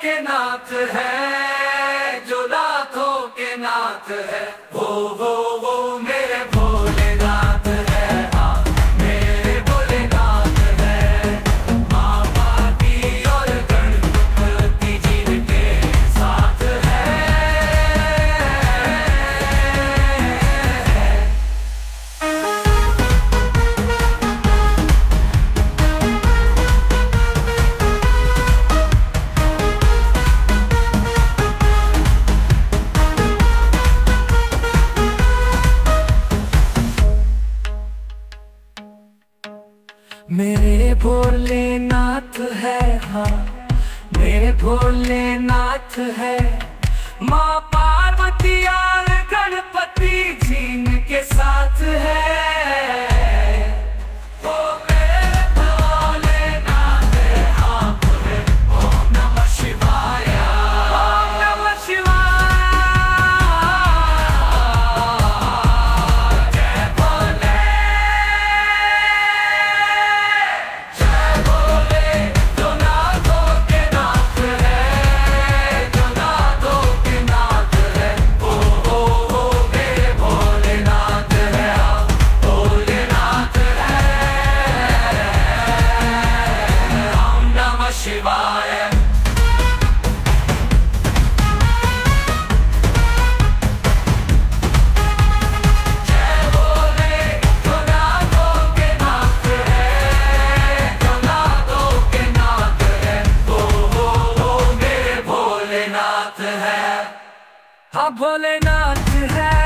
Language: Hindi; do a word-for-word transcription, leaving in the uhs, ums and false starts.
के नाथ है, जो लाखों के नाथ है। वो वो वो मेरे भोलेनाथ है, हाँ मेरे भोलेनाथ है। माँ पार्वती और गणपति जिनके साथ है। मेरे भोलेनाथ है, हाँ मेरे भोलेनाथ है। माँ पार्वती और गणपति जिनके साथ है। ओ मेरे भोलेनाथ है, हाँ बोले ओम नमः शिवाय, ओम नमः शिवाय। जय भोले, जय भोले, जो नाथों के नाथ है, जो नाथों के नाथ है। ओ ओ ओ मेरे भोलेनाथ है, हाँ भोलेनाथ है। ओम नमः शिवाय। जय भोले, जो नाथों के नाथ है, जो नाथों के नाथ है। ओ ओ ओ मेरे भोलेनाथ है, हाँ भोलेनाथ है।